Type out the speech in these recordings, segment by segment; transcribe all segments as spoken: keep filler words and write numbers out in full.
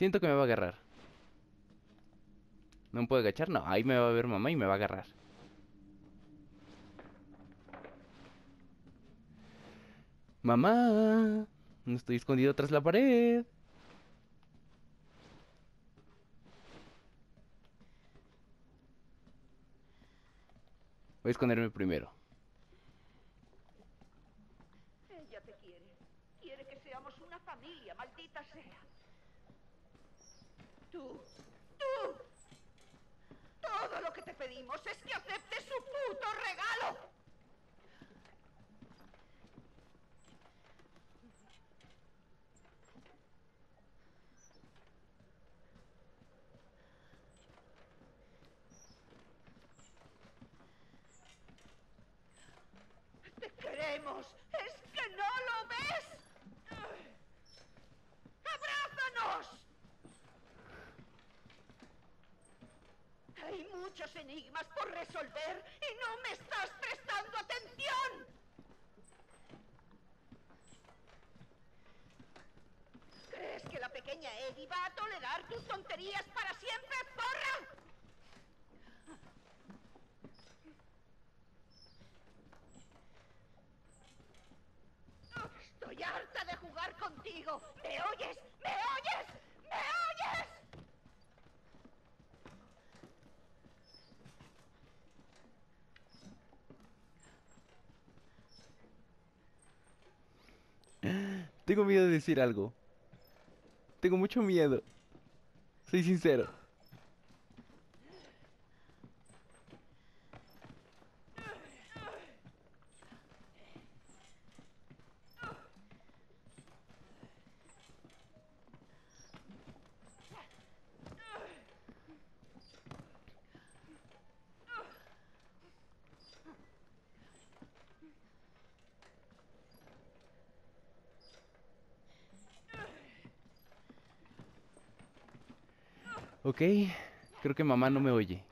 Siento que me va a agarrar. ¿No me puedo agachar? No, ahí me va a ver mamá y me va a agarrar. Mamá, no estoy escondido tras la pared. Voy a esconderme primero. Ella te quiere. Quiere que seamos una familia, maldita sea. Tú, tú. Todo lo que te pedimos es que aceptes su puto regalo. Te queremos. ¿Es que no lo ves? ¡Abrázanos! Hay muchos enigmas por resolver y no me estás prestando atención. ¿Crees que la pequeña Eddie va a tolerar tus tonterías para siempre, porra? Estoy harta de jugar contigo. ¿Me oyes? ¿Me oyes? ¿Me oyes? Tengo miedo de decir algo. Tengo mucho miedo. Soy sincero. Ok, creo que mamá no me oye.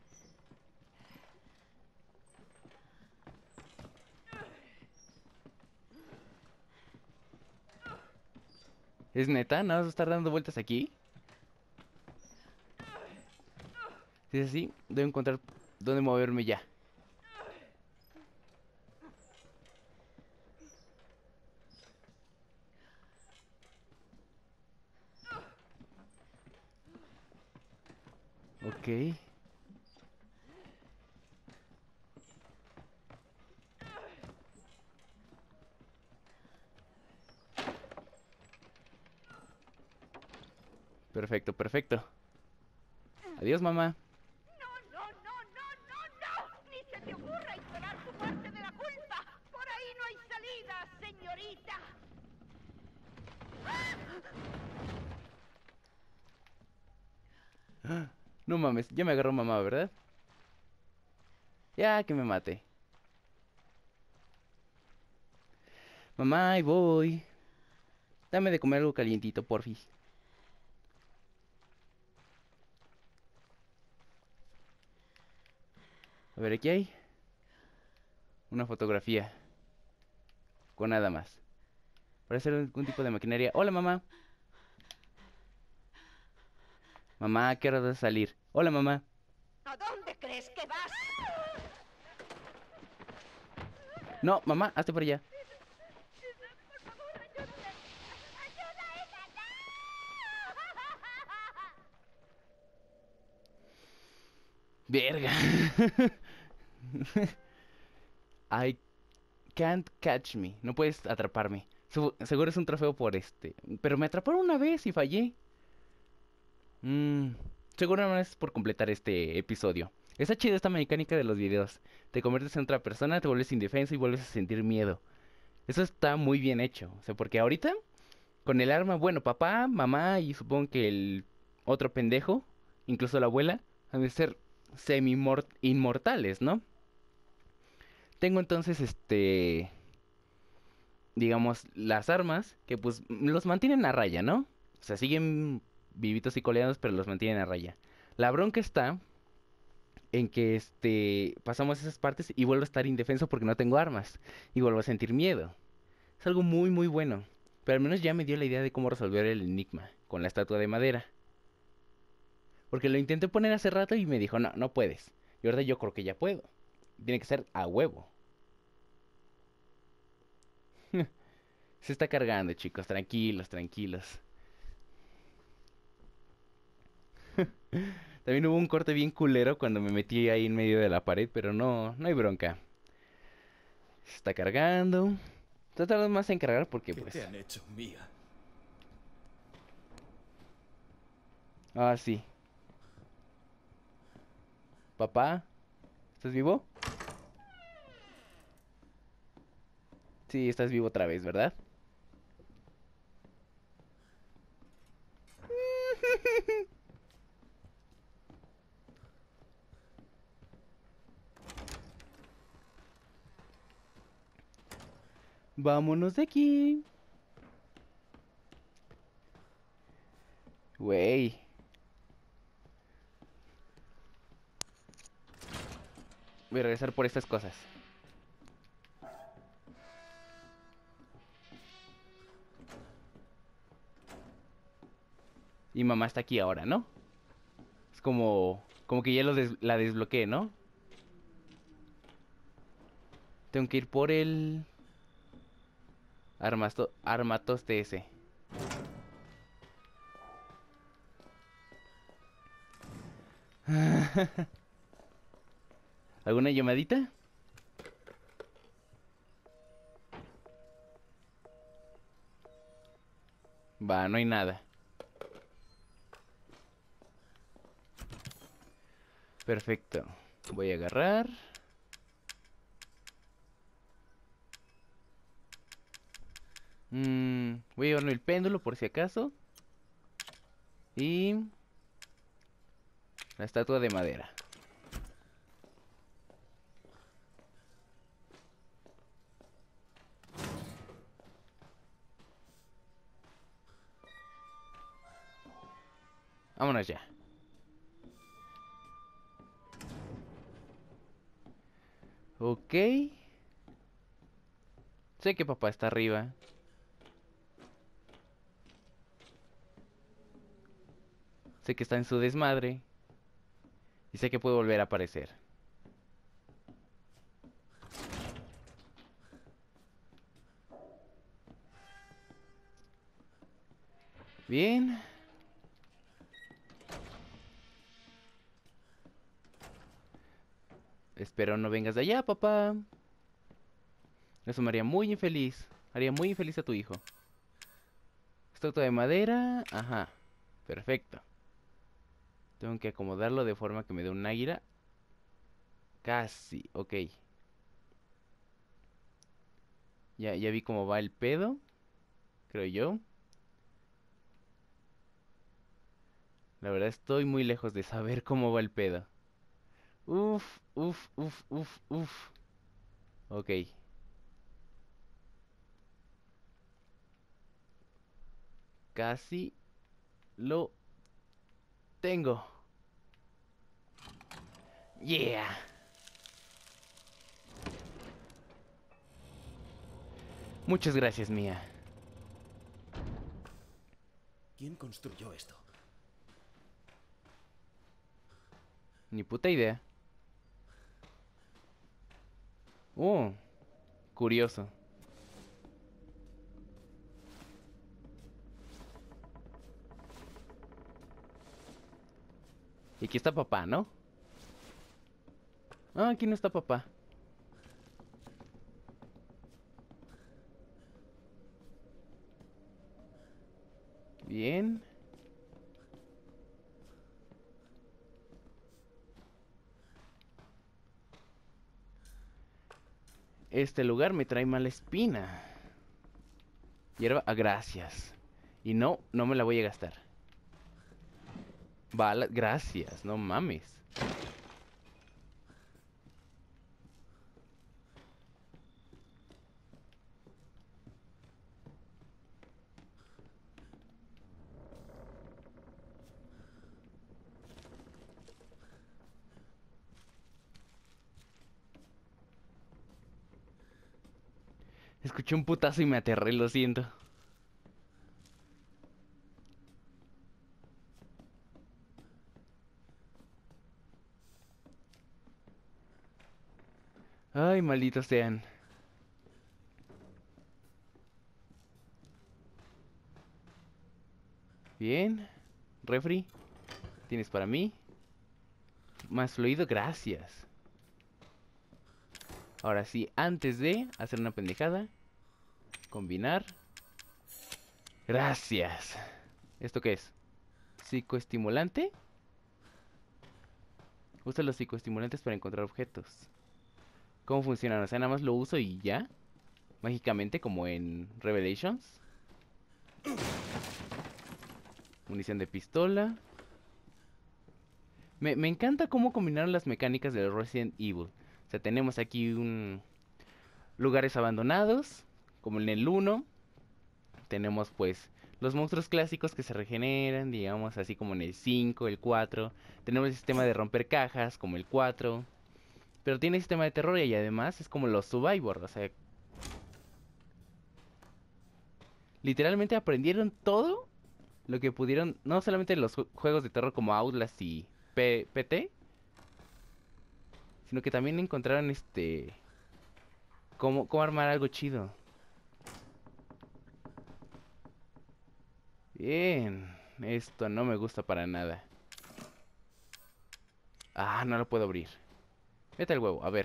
¿Es neta? ¿No vas a estar dando vueltas aquí? Si es así, debo encontrar dónde moverme ya. Ok. Perfecto, perfecto. Adiós, mamá. No, no, no, no, no, no. Ni se te ocurra ignorar tu parte de la culpa. Por ahí no hay salida, señorita. No mames, ya me agarró mamá, ¿verdad? Ya que me mate. Mamá, ahí voy. Dame de comer algo calientito, porfis. A ver, aquí hay una fotografía. Con nada más. Parece ser algún tipo de maquinaria. Hola, mamá. Mamá, ¿qué hora de salir? Hola, mamá. ¿A dónde crees que vas? No, mamá, hazte por allá. Por favor, ayúdame. ¡Ayuda, hija! Verga. I can't catch me. No puedes atraparme. Su- seguro es un trofeo por este. Pero me atraparon una vez y fallé. Mmm. Seguro no es por completar este episodio. Está chida esta mecánica de los videos. Te conviertes en otra persona, te vuelves indefenso y vuelves a sentir miedo. Eso está muy bien hecho. O sea, porque ahorita, con el arma, bueno, papá, mamá y supongo que el otro pendejo, incluso la abuela, han de ser semi-inmortales, ¿no? Tengo entonces, este, digamos, las armas que pues los mantienen a raya, ¿no? O sea, siguen vivitos y coleados, pero los mantienen a raya. La bronca está en que, este, pasamos esas partes y vuelvo a estar indefenso porque no tengo armas. Y vuelvo a sentir miedo. Es algo muy, muy bueno. Pero al menos ya me dio la idea de cómo resolver el enigma con la estatua de madera. Porque lo intenté poner hace rato y me dijo, no, no puedes. Y ahora yo creo que ya puedo. Tiene que ser a huevo. Se está cargando, chicos. Tranquilos, tranquilos. También hubo un corte bien culero cuando me metí ahí en medio de la pared, pero no, no hay bronca. Se está cargando. Se tarda más en cargar porque ¿Qué pues... te han hecho, Mía? Ah, sí. Papá, ¿estás vivo? Sí, estás vivo otra vez, ¿verdad? Vámonos de aquí. Güey. Voy a regresar por estas cosas. Y mamá está aquí ahora, ¿no? Es como... Como que ya lo des- la desbloqueé, ¿no? Tengo que ir por el... Armasto... Armatoste ese. ¿Alguna llamadita? Va, no hay nada. Perfecto. Voy a agarrar. Mm, voy a llevarme el péndulo por si acaso. Y... La estatua de madera. Vámonos ya. Ok. Sé que papá está arriba. Sé que está en su desmadre. Y sé que puede volver a aparecer. Bien. Espero no vengas de allá, papá. Eso me haría muy infeliz. Haría muy infeliz a tu hijo. Estatua de madera. Ajá. Perfecto. Tengo que acomodarlo de forma que me dé un águila. Casi. Ok. Ya, ya vi cómo va el pedo. Creo yo. La verdad estoy muy lejos de saber cómo va el pedo. Uf, uf, uf, uf, uf. Ok. Casi lo tengo. Yeah. Muchas gracias, Mía. ¿Quién construyó esto? Ni puta idea. Oh, curioso. Y aquí está papá, ¿no? Ah, aquí no está papá. Bien. Este lugar me trae mala espina. Hierba, ah, gracias. Y no, no me la voy a gastar. Bala, gracias, no mames. Escuché un putazo y me aterré, lo siento. Ay, malditos sean. Bien. Refri, ¿tienes para mí? Más fluido, gracias. Ahora sí, antes de hacer una pendejada, combinar. Gracias. ¿Esto qué es? ¿Psicoestimulante? Usa los psicoestimulantes para encontrar objetos. ¿Cómo funcionan? O sea, nada más lo uso y ya. Mágicamente, como en Revelations. Munición de pistola. Me, me encanta cómo combinaron las mecánicas de Resident Evil. O sea, tenemos aquí un... lugares abandonados, como en el uno. Tenemos pues los monstruos clásicos que se regeneran, digamos, así como en el cinco, el cuatro. Tenemos el sistema de romper cajas, como el cuatro. Pero tiene sistema de terror y además es como los Survivor. O sea, literalmente aprendieron todo lo que pudieron, no solamente en los ju- juegos de terror como Outlast y P PT, sino que también encontraron este... cómo, cómo armar algo chido. Bien, esto no me gusta para nada. Ah, no lo puedo abrir. Vete al huevo, a ver.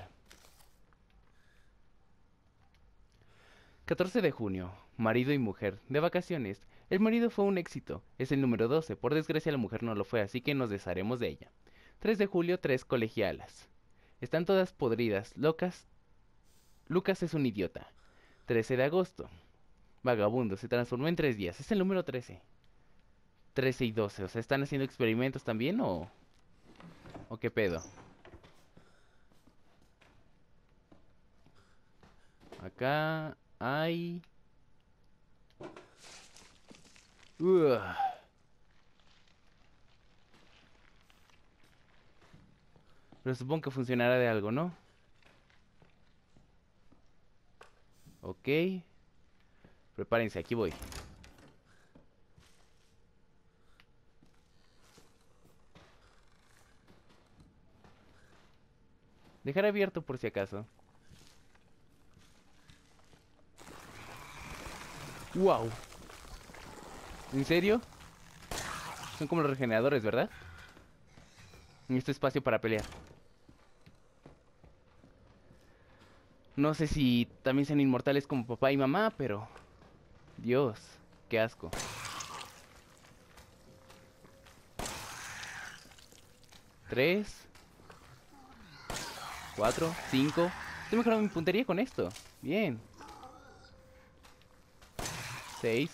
catorce de junio. Marido y mujer. De vacaciones. El marido fue un éxito. Es el número doce. Por desgracia la mujer no lo fue, así que nos desharemos de ella. tres de julio. Tres colegialas. Están todas podridas, locas. Lucas es un idiota. trece de agosto. Vagabundo. Se transformó en tres días. Es el número trece. trece y doce. O sea, ¿están haciendo experimentos también o... o qué pedo? Acá hay... Ugh. Pero supongo que funcionará de algo, ¿no? Ok. Prepárense, aquí voy. Dejar abierto por si acaso. ¡Wow! ¿En serio? Son como los regeneradores, ¿verdad? En este espacio para pelear. No sé si también sean inmortales como papá y mamá, pero... Dios, qué asco. Tres. Cuatro. Cinco. Estoy mejorando mi puntería con esto. Bien. Seis.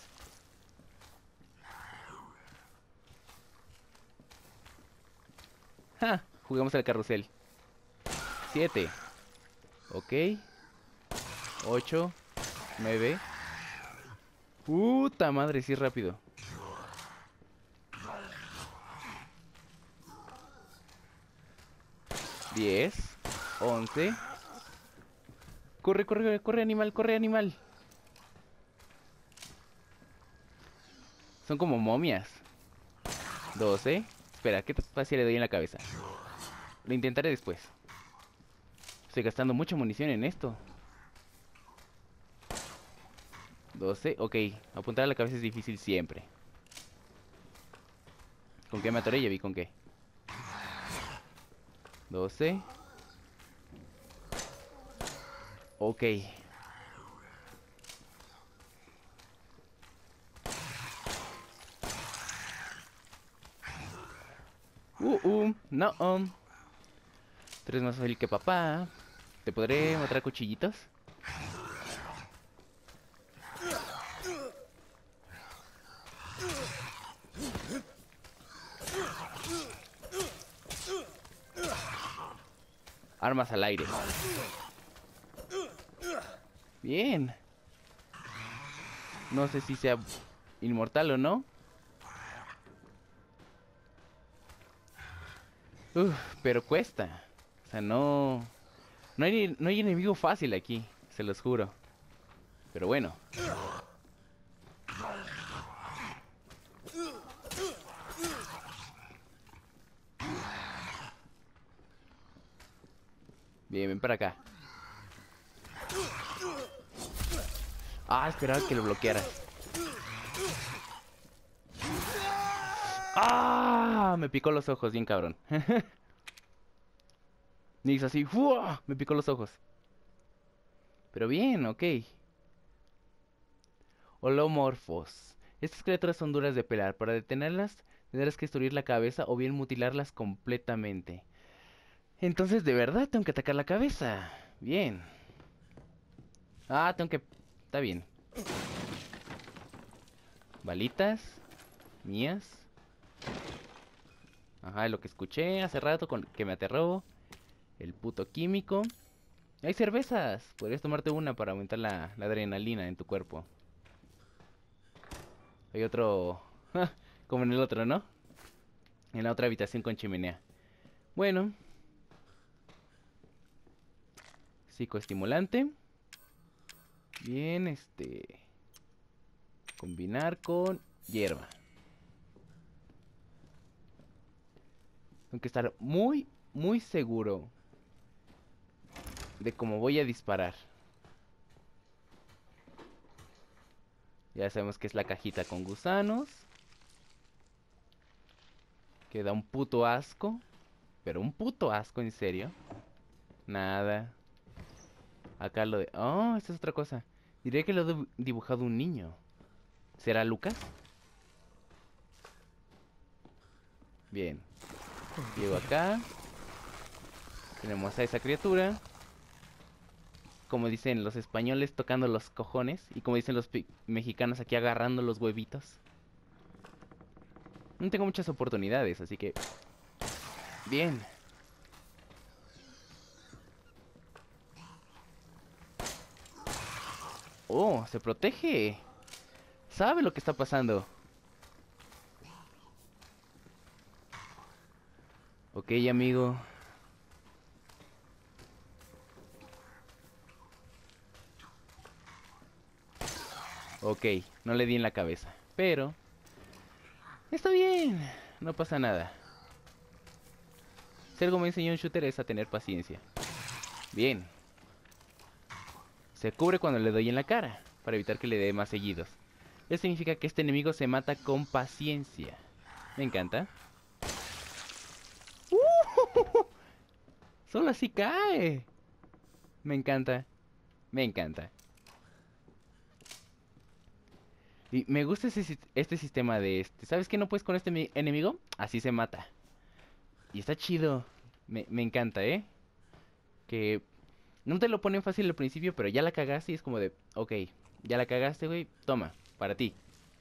¡Ja! Juguemos al carrusel. Siete. Ok. Ocho. Nueve. Puta madre, sí rápido. Diez. Once. Corre, corre, corre, animal, corre, animal. Son como momias. Doce. Espera, ¿qué fácil le doy en la cabeza? Lo intentaré después. Estoy gastando mucha munición en esto. Doce. Ok, apuntar a la cabeza es difícil siempre. ¿Con qué me atoré? Ya vi con qué. Doce. Ok. Uh, uh, no. Um. Tres más fácil que papá. ¿Te podré matar cuchillitos? Armas al aire. Bien. No sé si sea inmortal o no. Uf, pero cuesta. O sea, no... No hay, no hay enemigo fácil aquí, se los juro. Pero bueno. Bien, ven para acá. Ah, esperaba que lo bloqueara. ¡Ah! Me picó los ojos, bien cabrón. Y hizo así, ¡fua! Me picó los ojos. Pero bien, ok. Holomorfos. Estas criaturas son duras de pelar. Para detenerlas, tendrás que destruir la cabeza o bien mutilarlas completamente. Entonces, de verdad, tengo que atacar la cabeza. Bien. Ah, tengo que... Está bien. Balitas. Mías. Ajá, lo que escuché hace rato con... que me aterró. El puto químico. Hay cervezas. Podrías tomarte una para aumentar la, la adrenalina en tu cuerpo. Hay otro... como en el otro, ¿no? En la otra habitación con chimenea. Bueno. Psicoestimulante. Bien, este... combinar con hierba. Tengo que estar muy, muy seguro de cómo voy a disparar. Ya sabemos que es la cajita con gusanos. Que da un puto asco. Pero un puto asco, en serio. Nada. Acá lo de... Oh, esta es otra cosa. Diré que lo he dibujado un niño. ¿Será Lucas? Bien. Llego acá. Tenemos a esa criatura. Como dicen los españoles, tocando los cojones. Y como dicen los mexicanos, aquí agarrando los huevitos. No tengo muchas oportunidades, así que... Bien. Oh, se protege. Sabe lo que está pasando. Ok, amigo. Ok, no le di en la cabeza. Pero... está bien. No pasa nada. Si algo me enseñó un shooter es a tener paciencia. Bien. Se cubre cuando le doy en la cara, para evitar que le dé más seguidos. Eso significa que este enemigo se mata con paciencia. Me encanta. ¡Uh! Solo así cae. Me encanta. Me encanta. Y me gusta ese, este sistema de este. ¿Sabes qué no puedes con este enemigo? Así se mata. Y está chido. Me, me encanta, ¿eh? Que no te lo ponen fácil al principio, pero ya la cagaste y es como de... Ok, ya la cagaste, güey. Toma, para ti.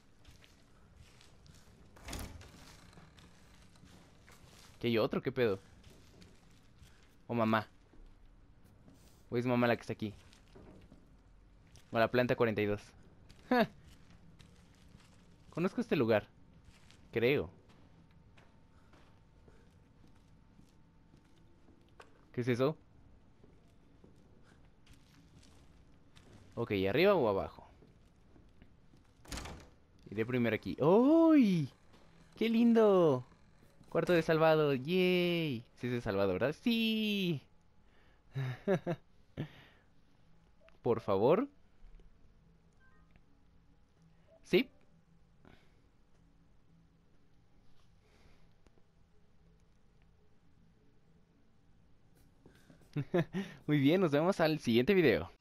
¿Qué hay otro? ¿Qué pedo? O mamá. O es mamá la que está aquí. O la planta cuarenta y dos. Conozco este lugar. Creo. ¿Qué es eso? Ok, ¿arriba o abajo? Iré primero aquí. ¡Uy! ¡Qué lindo! Cuarto de salvado. ¡Yay! Sí es de salvado, ¿verdad? ¡Sí! Por favor. ¿Sí? Muy bien, nos vemos al siguiente video.